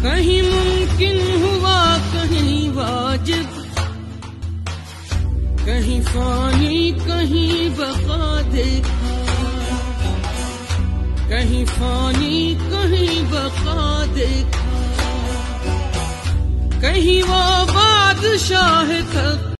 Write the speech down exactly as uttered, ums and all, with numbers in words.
कहीं मुमकिन हुआ कहीं वाजिब, कहीं फानी कहीं बका देखा, कहीं फानी कहीं बका देखा, कहीं वो बादशाह तक